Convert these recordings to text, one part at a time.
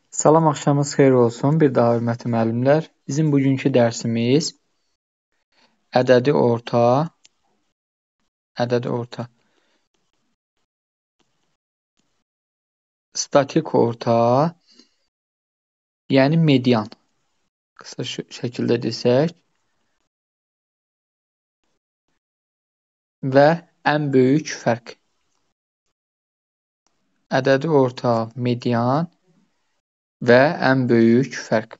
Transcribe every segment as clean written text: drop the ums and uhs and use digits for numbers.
Salam, axşamınız xeyir olsun. Bir daha hörmətli müəllimlər. Bizim bugünkü dərsimiz ədədi orta, statik orta, yəni median. Qısa şəkildə desək və ən böyük fərq. Ədədi orta, median və ən böyük fərq.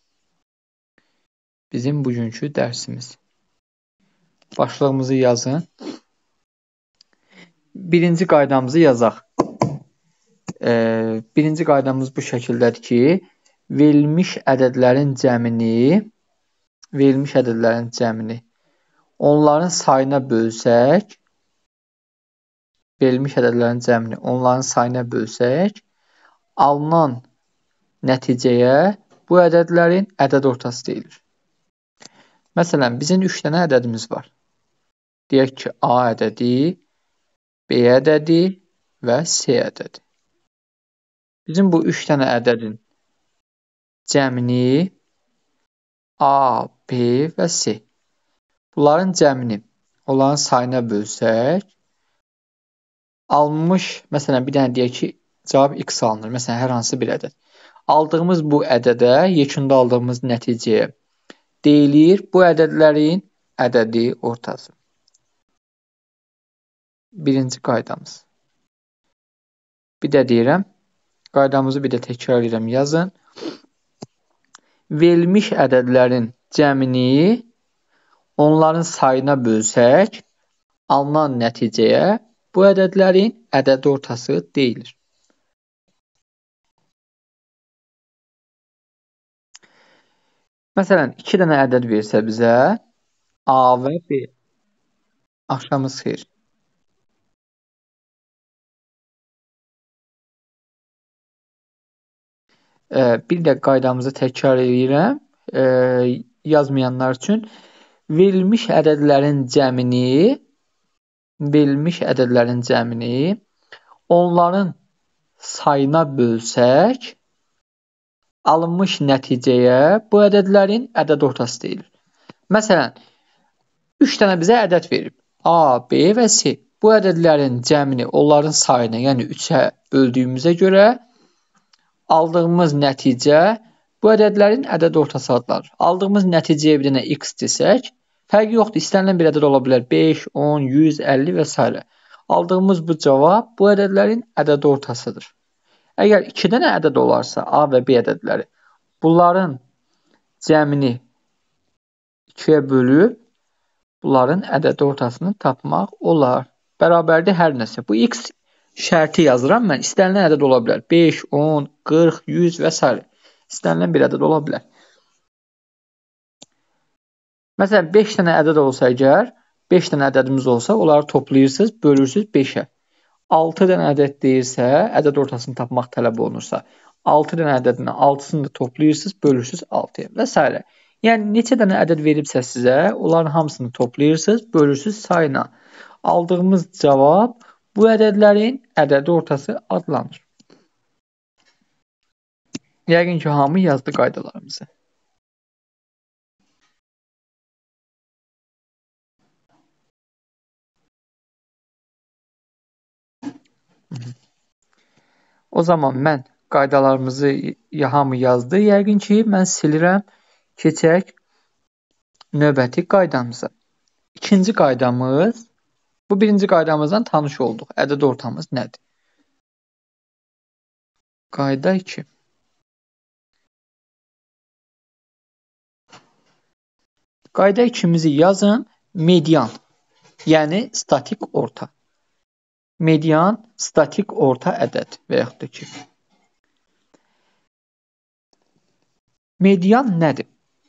Bizim bugünkü dərsimiz. Başlığımızı yazın. Birinci qaydamızı yazaq. Birinci qaydamız bu şəkildədir ki, verilmiş ədədlərin cəmini onların sayına bölsək, alınan nəticəyə bu ədədlərin ədəd ortası deyilir. Məsələn, bizim 3 dənə ədədimiz var. Deyək ki, A ədədi, B ədədi və C ədədi. Bizim bu 3 dənə ədədin cəmini A, B və C. Bunların cəmini onların sayına bölsək, alınmış, məsələn, bir dənə deyək ki, cavab x alınır. Məsələn, hər hansı bir ədəd. Aldığımız bu ədədə, yekunda aldığımız nəticəyə deyilir bu ədədlərin ədədi ortası. Birinci qaydamız. Bir də deyirəm, qaydamızı bir də təkrar edirəm, yazın. Verilmiş ədədlərin cəmini onların sayına bölsək, alınan nəticəyə bu ədədlərin ədəd ortası deyilir. Məsələn, 2 dənə ədəd versə bizə, A və B. Axşamınız xeyir. Bir də qaydamızı təkrar edirəm, yazmayanlar üçün. Verilmiş ədədlərin cəmini onların sayına bölsək, alınmış nəticəyə bu ədədlərin ədəd ortası deyilir. Məsələn, 3 dənə bizə ədəd verib. A, B və C. Bu ədədlərin cəmini onların sayına, yəni 3-ə böldüyümüzə görə aldığımız nəticə bu ədədlərin ədəd ortası adlanır. Aldığımız nəticəyə bir dənə x desək, fərqi yoxdur. İstənilən bir ədəd ola bilər. 5, 10, 100, 50 və s. Aldığımız bu cavab bu ədədlərin ədəd ortasıdır. Əgər 2 dənə ədəd olarsa, A və B ədədləri, bunların cəmini 2-yə bölüb, bunların ədəd ortasını tapmaq olar. Bərabərdir hər nəsə. Bu x şərti yazıram mən. İstənilən ədəd ola bilər. 5, 10, 40, 100 və s. İstənilən bir ədəd ola bilər. Məsələn, 5 dənə ədəd olsa əgər, 5 dənə ədədimiz olsa, onları toplayırsınız, bölürsünüz 5-ə. 6 dənə ədəd deyirsə, ədəd ortasını tapmaq tələb olunursa, 6 dənə ədədin 6-sını da toplayırsınız, bölürsünüz 6-ya və s. Yəni, neçə dənə ədəd veribsə sizə, onların hamısını toplayırsınız, bölürsünüz sayına. Aldığımız cavab bu ədədlərin ədədi ortası adlanır. Yəqin ki, hamı yazdı qaydalarımızı. O zaman mən qaydalarımızı hamı yazdı. Yəqin ki, mən silirəm. Keçək növbəti qaydamıza. İkinci qaydamız, bu birinci qaydamızdan tanış olduq. Ədəd ortamız nədir? Qayda 2. Qayda 2-mizi yazın. Median, yəni statik orta. Median, statik orta ədəd və yaxud da ki. Median nədir?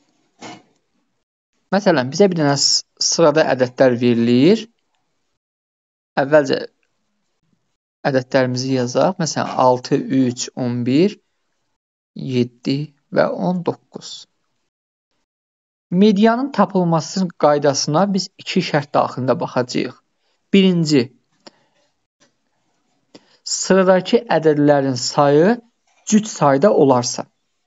Məsələn, bizə bir dənə sırada ədədlər verilir. Əvvəlcə ədədlərimizi yazaq. Məsələn, 6, 3, 11, 7 və 19. Medianın tapılması qaydasına biz 2 şərt daxilində baxacağıq. Birinci, sıradakı ədədlərin sayı cüt sayda olarsa.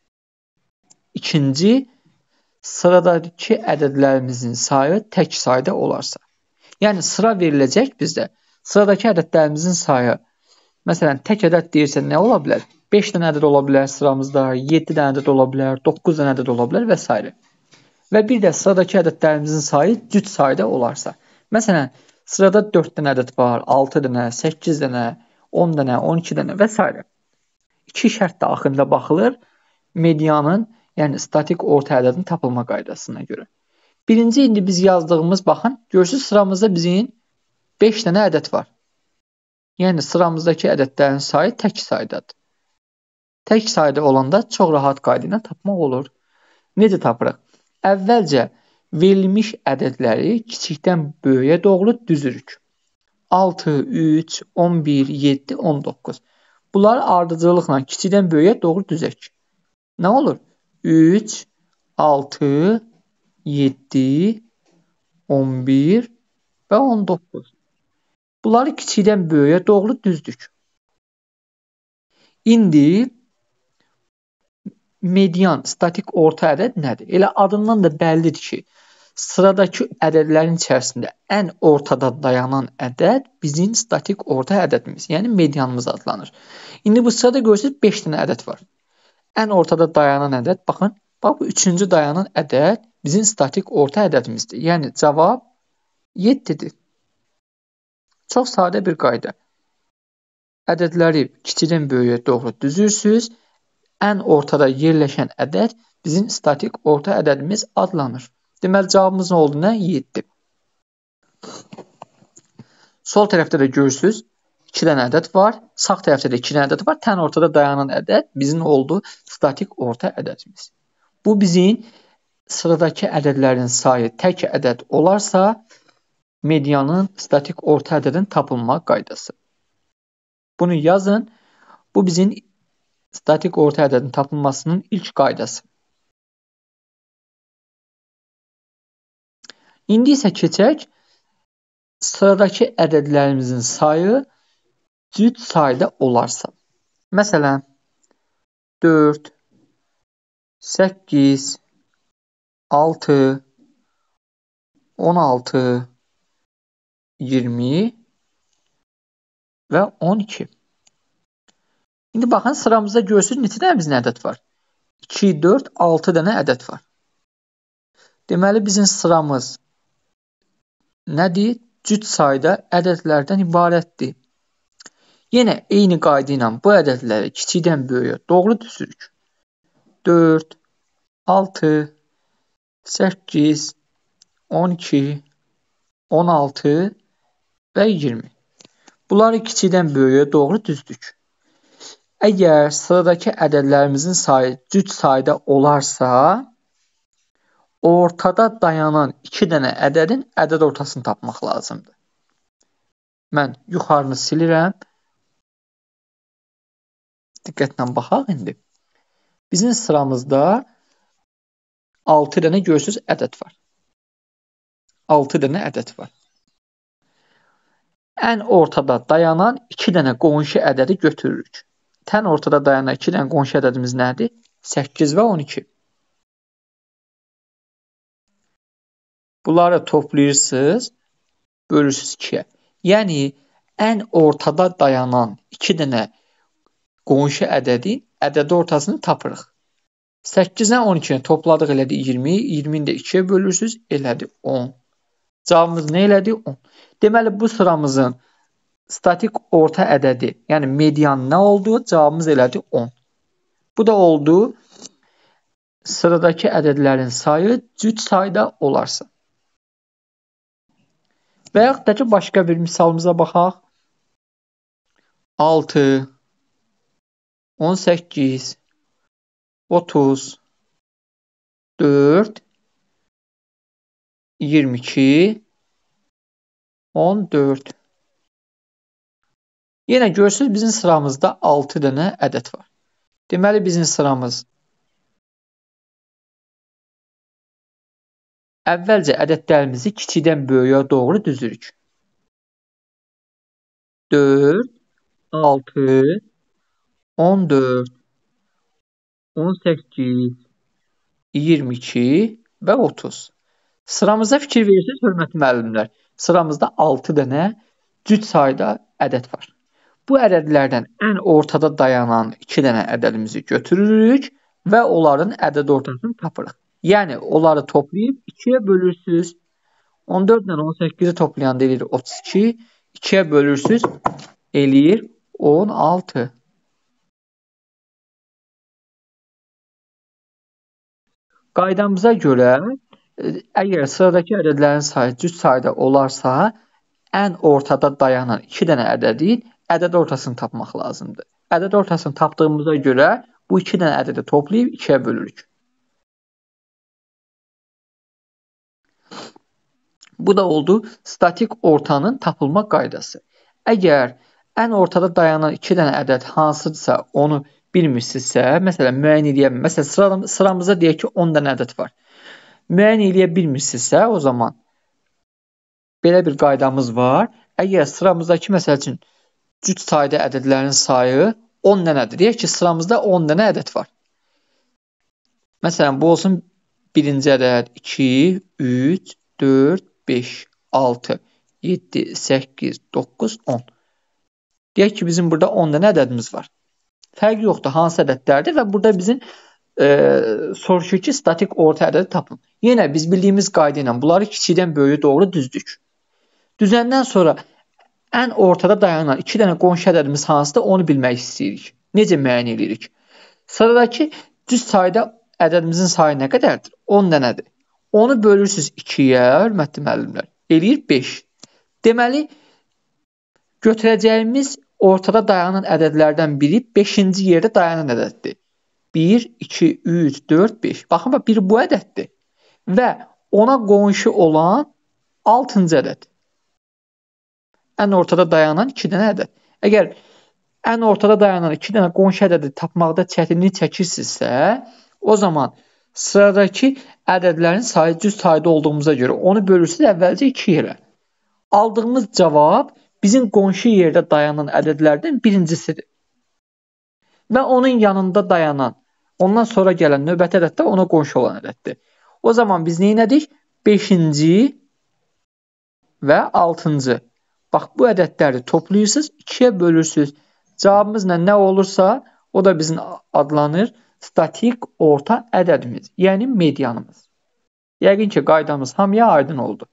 İkinci, sıradakı ədədlərimizin sayı tək sayda olarsa. Yəni sıra veriləcək bizdə. Sıradakı ədədlərimizin sayı, məsələn, tək ədəd deyirsə nə ola bilər? 5 dənə ədəd ola bilər sıramızda, 7 dənə ədəd ola bilər, 9 dənə ədəd ola bilər və s. Və bir də sıradakı ədədlərimizin sayı cüt sayda olarsa. Məsələn, sırada 4 dənə ədəd var, 6 dənə, 8 dənə, 10 dənə, 12 dənə və s. İki şərt daxilində baxılır medianın, yəni statik orta ədədin tapılma qaydasına görə. Birinci, indi biz yazdığımız, baxın, görürsünüz sıramızda bizim 5 dənə ədəd var. Yəni sıramızdakı ədədlərin sayı tək saydadır. Tək sayda olanda çox rahat qayda ilə tapmaq olur. Necə tapırıq? Əvvəlcə verilmiş ədədləri kiçikdən böyüyə doğru düzürük. 6, 3, 11, 7, 19. Bunları ardıcıllıqla kiçikdən böyüyə doğru düzək. Nə olur? 3, 6, 7, 11 və 19. Bunları kiçikdən böyüyə doğru düzdük. İndi median, statik orta ədəd nədir? Elə adından da bəllidir ki, sıradakı ədədlərin içərisində ən ortada dayanan ədəd bizim statik orta ədədimiz, yəni medianımız adlanır. İndi bu sırada görürsünüz 5 dənə ədəd var. Ən ortada dayanan ədəd, baxın, bax bu üçüncü dayanan ədəd bizim statik orta ədədimizdir. Yəni cavab 7-dir. Çox sadə bir qayda. Ədədləri kiçikdən böyüyə doğru düzürsünüz. Ən ortada yerləşən ədəd bizim statik orta ədədimiz adlanır. Deməli, cavabımız nə oldu? Nə? 7. Sol tərəfdə də görürsünüz 2 dənə ədəd var. Sağ tərəfdə də 2 dənə ədəd var. Tən ortada dayanan ədəd bizim oldu statik orta ədədimiz. Bu bizim sıradakı ədədlərin sayı tək ədəd olarsa, medianın statik orta ədədin tapılma qaydası. Bunu yazın. Bu bizim statik orta ədədin tapılmasının ilk qaydası. İndi isə keçək sıradakı ədədlərimizin sayı cüt sayda olarsa. Məsələn, 4, 8, 6, 16, 20 və 12. İndi baxın, sıramızda görürsünüz neçə dənə bizim ədəd var? 2, 4, 6 dənə ədəd var. Deməli, bizim sıramız nədir? Cüt sayda ədədlərdən ibarətdir. Yenə eyni qayda ilə bu ədədləri kiçikdən böyüyə doğru düzürük. 4, 6, 8, 12, 16 və 20. Bunları kiçikdən böyüyə doğru düzdük. Əgər sıradakı ədədlərimizin sayı cüt sayda olarsa, ortada dayanan 2 dənə ədədin ədəd ortasını tapmaq lazımdır. Mən yuxarını silirəm. Diqqətlə baxaq indi. Bizim sıramızda 6 dənə görürsünüz ədəd var. 6 dənə ədəd var. Ən ortada dayanan 2 dənə qonşu ədədi götürürük. Tən ortada dayanan 2 dənə qonşu ədədimiz nədir? 8 və 12. Bunları toplayırsınız, bölürsünüz 2-yə. Yəni, ən ortada dayanan 2 dənə qonşu ədədin ədədi ortasını tapırıq. 8-dən 12-ni topladıq elədi 20, 20-ni də 2-yə bölürsünüz, elədi 10. Cavabımız nə elədi? 10. Deməli, bu sıramızın statik orta ədədi, yəni median nə oldu? Cavabımız elədi 10. Bu da oldu sıradakı ədədlərin sayı cüt sayda olarsa. Və yaxud da ki, başqa bir misalımıza baxaq. 6, 18, 30, 4, 22, 14. Yenə görürsünüz, bizim sıramızda 6 dənə ədəd var. Deməli, bizim sıramız əvvəlcə ədədlərimizi kiçikdən böyüyə doğru düzürük. 4, 6, 14, 18, 22 və 30. Sıramıza fikir verirsiniz, hörmətli müəllimlər. Sıramızda 6 dənə cüt sayda ədəd var. Bu ədədlərdən ən ortada dayanan 2 dənə ədədimizi götürürük və onların ədəd ortasını tapırıq. Yəni, onları toplayıb 2-yə bölürsünüz. 14 ilə 18-i toplayanda eləyir 32. 2-yə bölürsünüz, eləyir 16. Qaydamıza görə, əgər sıradakı ədədlərin sayı cüt sayda olarsa, ən ortada dayanan 2 dənə ədədin ədəd ortasını tapmaq lazımdır. Ədəd ortasını tapdığımıza görə bu 2 dənə ədədi toplayıb 2-yə bölürük. Bu da oldu statik ortanın tapılma qaydası. Əgər ən ortada dayanan 2 dənə ədəd hansıdırsa onu bilmirsinizsə, məsələn, müəyyən edə bilmirsiniz. Məsələn, sıramızda deyək ki, 10 dənə ədəd var. Müəyyən edə bilmirsinizsə, o zaman belə bir qaydamız var. Əgər sıramızdakı, məsəl üçün, cüt sayda ədədlərin sayı 10 dənədir. Deyək ki, sıramızda 10 dənə ədəd var. Məsələn, bu olsun birinci ədəd 2, 3, 4, 5, 6, 7, 8, 9, 10. Deyək ki, bizim burada 10 dənə ədədimiz var. Fərqi yoxdur, hansı ədədlərdir və burada bizim soruşur ki, statik orta ədədi tapın. Yenə biz bildiyimiz qayda ilə bunları kiçikdən böyüyə doğru düzdük. Düzəndən sonra ən ortada dayanan 2 dənə qonşu ədədimiz hansıdır, onu bilmək istəyirik. Necə müəyyən edirik? Sıradakı düz sayda ədədimizin sayı nə qədərdir? 10 dənədir. Onu bölürsünüz 2-yə, hörmətli müəllimlər. Eləyir 5. Deməli, götürəcəyimiz ortada dayanan ədədlərdən biri 5-ci yerdə dayanan ədəddir. 1, 2, 3, 4, 5. Baxın, biri bu ədəddir. Və ona qonşu olan 6-cı ədəd. Ən ortada dayanan 2 dənə ədəd. Əgər ən ortada dayanan 2 dənə qonşu ədədi tapmaqda çətinlik çəkirsinizsə, o zaman sıradakı ədədlərin sayı cüt sayda olduğumuza görə onu bölürsünüz əvvəlcə 2 yerə. Aldığımız cavab bizim qonşu yerdə dayanan ədədlərdən birincisidir. Və onun yanında dayanan, ondan sonra gələn növbəti ədəd də ona qonşu olan ədəddir. O zaman biz nə etdik? 5-ci və 6-cı. Bax, bu ədədləri toplayırsınız, 2-yə bölürsünüz. Cavabımız nə olursa, o da bizim adlanır statik orta ədədimiz, yəni medianımız. Yəqin ki, qaydamız hamıya aydın oldu.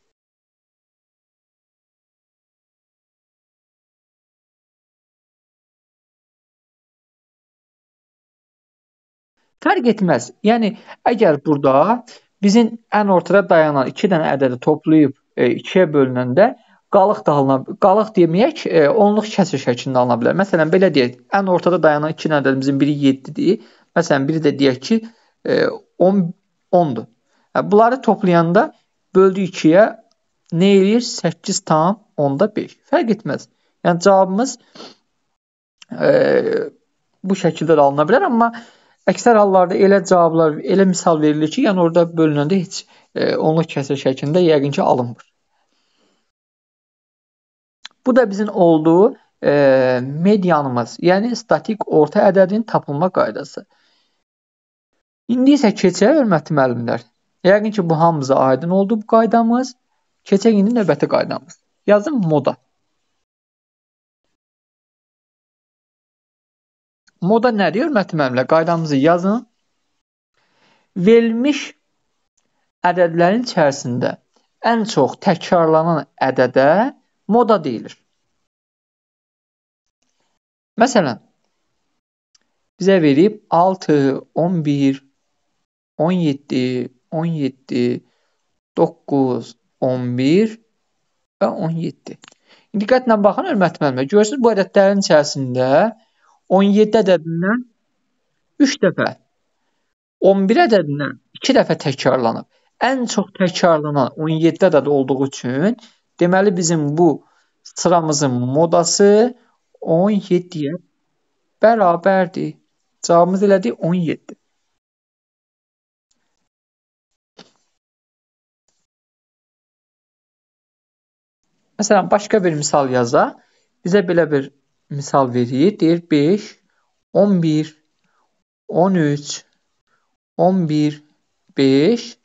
Fərq etməz. Yəni, əgər burada bizim ən ortada dayanan 2 dənə ədədi toplayıb 2-yə bölünəndə qalıq deməyək, onluq kəsr şəklində alına bilər. Məsələn, belə deyək, ən ortada dayanan 2 dənə ədədimizin biri 7-dir. Məsələn, biri də deyək ki, 10-dur. Bunları toplayanda böldü 2-yə nə eləyir? 8,5. Fərq etməz. Yəni, cavabımız bu şəkildə də alına bilər, amma əksər hallarda elə cavablar, elə misal verilir ki, yəni orada bölünəndə heç onluq kəsr şəklində yəqin ki, alınmır. Bu da bizim olduğu medianımız, yəni statik orta ədədin tapılma qaydası. İndi isə keçək, hörmətli müəllimlər. Yəqin ki, bu hamımıza aydın oldu bu qaydamız. Keçək indi növbəti qaydamız. Yazın moda. Moda nədir, hörmətli müəllimlər? Qaydamızı yazın. Verilmiş ədədlərin içərisində ən çox təkrarlanan ədədə moda deyilir. Məsələn, bizə verib 6, 11, 17, 17, 9, 11 və 17. Diqqətlə baxın, hörmətli müəllimlər. Görürsünüz, bu ədədlərin içərisində 17 ədədindən 3 dəfə, 11 ədədindən 2 dəfə təkrarlanıb. Ən çox təkrarlanan 17 ədəd olduğu üçün, deməli bizim bu sıramızın modası 17-yə bərabərdir. Cavabımız elədik 17. Məsələn, başqa bir misal yazaq. Bizə belə bir misal verir. Deyir 5, 11, 13, 11 5,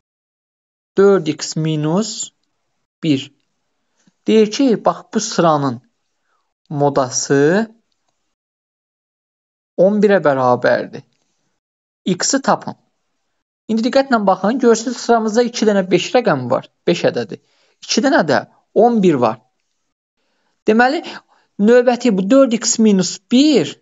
4x minus 1. Deyir ki, bax bu sıranın modası 11-ə bərabərdir. X-i tapın. İndi diqqətlə baxın, görürsünüz sıramızda 2 dənə 5 rəqəmi var, 5 ədədi. 2 dənə də 11 var. Deməli, növbəti bu 4x minus 1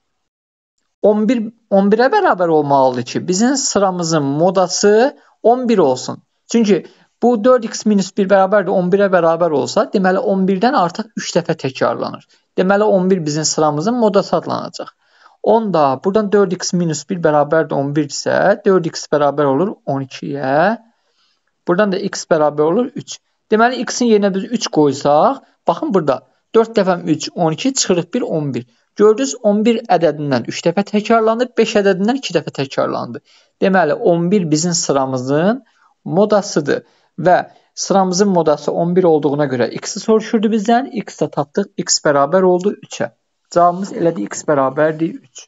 11-ə bərabər olmalıdır ki, bizim sıramızın modası 11 olsun. Çünki bu 4x minus 1 bərabərdir 11-ə bərabər olsa, deməli 11-dən artıq 3 dəfə təkrarlanır. Deməli 11 bizim sıramızın modası adlanacaq. Onda buradan 4x minus 1 bərabərdir 11 isə 4x bərabər olur 12-yə. Buradan da x bərabər olur 3. Deməli x-in yerinə biz 3 qoysaq, baxın burada 4 dəfə 3, 12 çıxırıq 1, 11. Gördünüz 11 ədədindən 3 dəfə təkrarlandı, 5 ədədindən 2 dəfə təkrarlandı. Deməli 11 bizim sıramızın modasıdır və sıramızın modası 11 olduğuna görə x-i soruşurdu bizdən. X-i tapdıq, x bərabər oldu 3-ə. Cavabımız elədi x bərabərdir 3.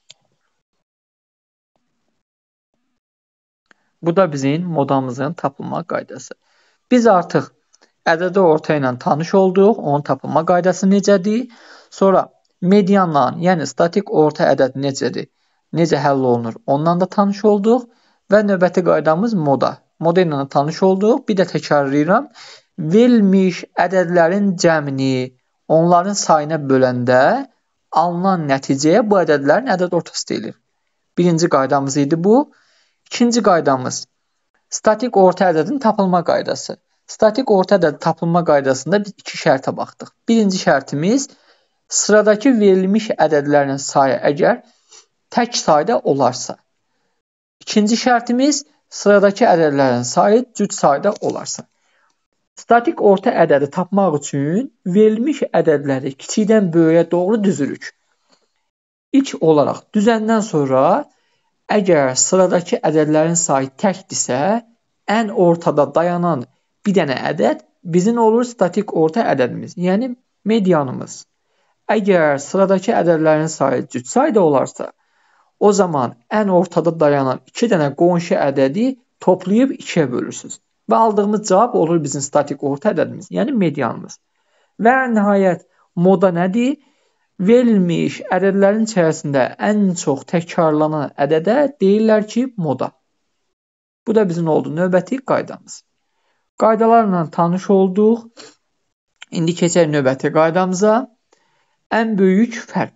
Bu da bizim modamızın tapılma qaydası. Biz artıq ədədi orta ilə tanış olduq. Onun tapılma qaydası necədir? Sonra medianla, yəni statik orta ədəd necədir? Necə həll olunur? Ondan da tanış olduq. Və növbəti qaydamız moda. Moda ilə tanış olduq. Bir də təkrarlayıram. Verilmiş ədədlərin cəmini onların sayına böləndə alınan nəticəyə bu ədədlərin ədəd ortası deyilir. Birinci qaydamız idi bu. İkinci qaydamız statik orta ədədin tapılma qaydası. Statik orta ədəd tapılma qaydasında biz iki şərtə baxdıq. Birinci şərtimiz sıradakı verilmiş ədədlərin sayı əgər tək sayda olarsa. İkinci şərtimiz sıradakı ədədlərin sayı cüt sayda olarsa. Statik orta ədədi tapmaq üçün verilmiş ədədləri kiçikdən böyüyə doğru düzürük. İlk olaraq düzəndən sonra əgər sıradakı ədədlərin sayı təkdirsə, ən ortada dayanan bir dənə ədəd bizim olur statik orta ədədimiz, yəni medianımız. Əgər sıradakı ədədlərin sayı cüt sayda olarsa, o zaman ən ortada dayanan iki dənə qonşu ədədi toplayıb ikiyə bölürsünüz. Və aldığımız cavab olur bizim statik orta ədədimiz, yəni medianımız. Və nəhayət moda nədir? Verilmiş ədədlərin içərisində ən çox təkrarlanan ədədə deyirlər ki, moda. Bu da bizim oldu növbəti qaydamız. Qaydalarla tanış olduq. İndi keçək növbəti qaydamıza. Ən böyük fərq.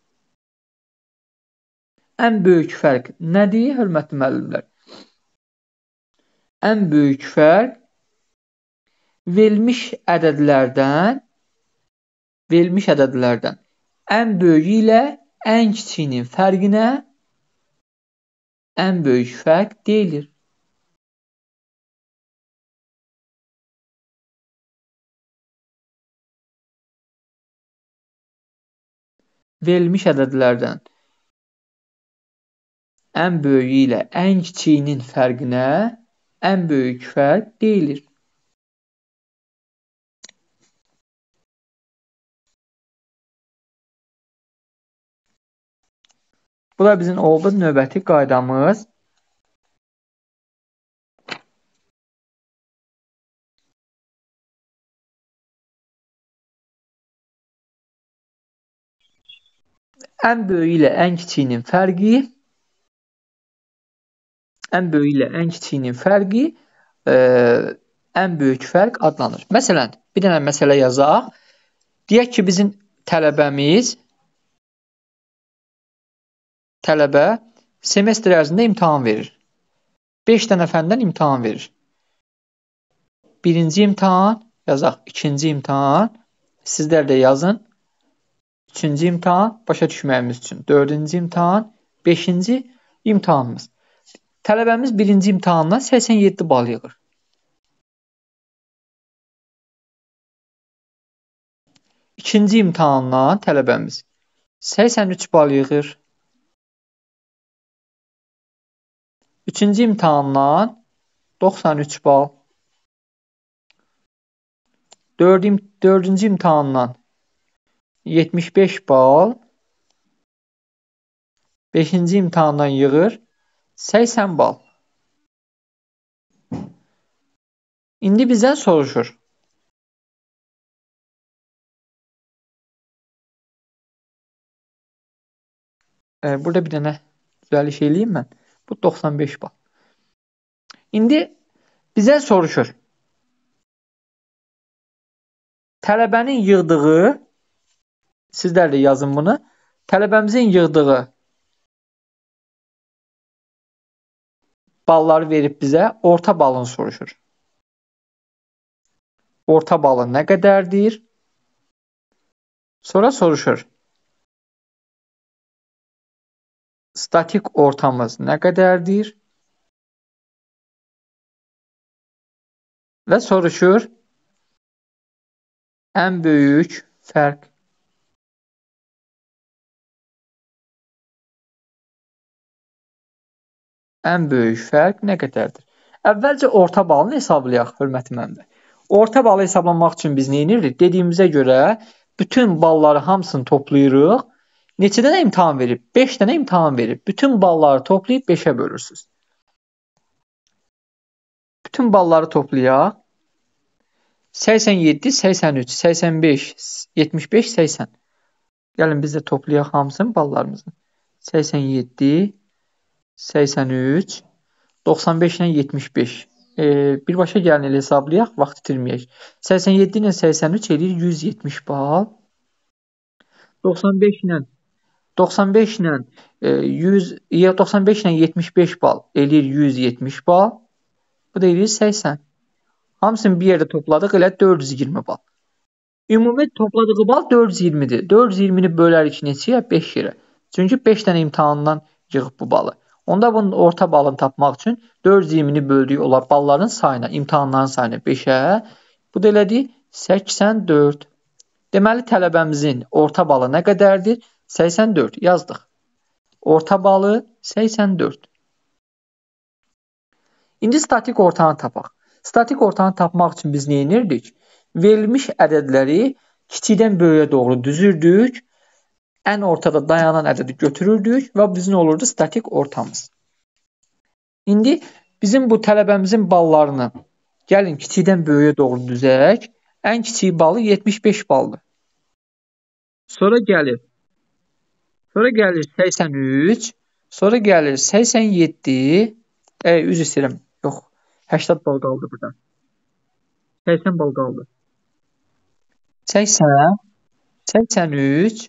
Ən böyük fərq nədir, hörmətli müəllimlər? Ən böyük fərq verilmiş ədədlərdən ən böyüyü ilə ən kiçiyinin fərqinə ən böyük fərq deyilir. Verilmiş ədədlərdən ən böyüyü ilə ən kiçiyinin fərqinə ən böyük fərq deyilir. Bu da bizim oldu növbəti qaydamız. Ən böyüyü ilə ən kiçiyinin fərqi ən böyük fərq adlanır. Məsələn, bir dənə məsələ yazaq. Deyək ki, bizim tələbə semestr ərzində imtahan verir. 5 dənə fəndən imtahan verir. Birinci imtahan yazaq, ikinci imtahan, sizlər də yazın. Üçüncü imtahan, başa düşməyimiz üçün. Dördüncü imtahan, beşinci imtahanımız. Tələbəmiz birinci imtahandan 87 bal yığır. İkinci imtahandan tələbəmiz 83 bal yığır. Üçüncü imtahandan 93 bal. Dördüncü imtahandan 75 bal. Beşinci imtahandan yığır 80 bal. İndi bizdən soruşur. Burada bir dənə düzəliş eləyim mən. Bu 95 bal. İndi bizdən soruşur. Tələbənin yığdığı, sizlər də yazın bunu. Tələbəmizin yığdığı balları verib bizə orta balını soruşur. Orta balı nə qədərdir? Sonra soruşur. Statik ortamız nə qədərdir? Və soruşur. Ən böyük fərq. Ən böyük fərq nə qədərdir? Əvvəlcə orta balını hesablayaq, hörmətli müəllimlər. Orta balı hesablamaq üçün biz nə edirik? Dediyimizə görə bütün balları hamısını toplayırıq. Neçə dənə imtahan verib? 5 dənə imtahan verib. Bütün balları toplayıb 5-ə bölürsünüz. Bütün balları toplayaq. 87, 83, 85, 75, 80. Gəlin biz də toplayaq hamısını ballarımızın. 87, 83, 95 ilə 75. Birbaşa gəlin elə hesablayaq, vaxt itirməyək. 87 ilə 83 eləyir 170 bal. 95 ilə 95 ilə 75 bal eləyir 170 bal. Bu da eləyir 80. Hamısını bir yerdə topladıq, elə 420 bal. Ümumi topladığı bal 420-dir. 420-ni bölərik neçəyə? 5 yerə. Çünki 5 dənə imtahandan yığıb bu balı. Onda bunun orta balını tapmaq üçün 420-ni böldük olar balların sayına, imtahanların sayına 5-ə. Bu da elədi 84. Deməli tələbəmizin orta balı nə qədərdir? 84 yazdıq. Orta balı 84. İndi statik ortanı tapaq. Statik ortanı tapmaq üçün biz nə edirdik? Verilmiş ədədləri kiçikdən böyüyə doğru düzürdük. Ən ortada dayanan ədədi götürürdük və bizim olurdu statik ortamız. İndi bizim bu tələbəmizin ballarını gəlin kiçikdən böyüyə doğru düzək. Ən kiçik balı 75 baldır. Sonra gəlir 83, sonra gəlir 87, üzr istəyirəm, yox, 80 bal qaldı burada. 80 bal qaldı. 80, 83,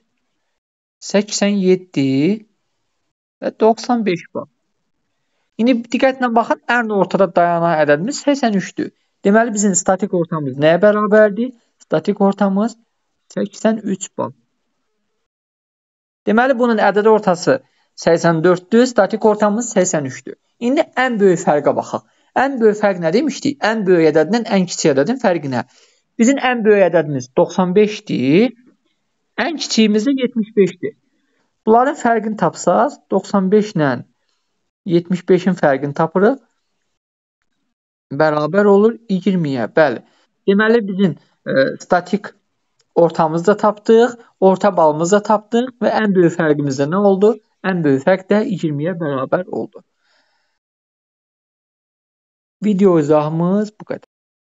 87 və 95 bal. İndi diqqətlə baxın, ən ortada dayanan ədədimiz 83-dür. Deməli, bizim statik ortamız nəyə bərabərdir? Statik ortamız 83 bal. Deməli, bunun ədədi ortası 84-dür, statik ortamız 83-dür. İndi ən böyük fərqə baxaq. Ən böyük fərq nə demişdik? Ən böyük ədədlə ən kiçik ədədin fərqi nə? Bizim ən böyük ədədimiz 95-dir, ən kiçiyimiz də 75-dir. Bunların fərqini tapsaq, 95 ilə 75-in fərqini tapırıq, bərabər olur 20-yə. Bəli. Deməli, bizim statik ortamızı da tapdıq, orta balımızı da tapdıq və ən böyük fərqimiz də nə oldu? Ən böyük fərq də 20-yə bərabər oldu. Video izahımız bu qədər.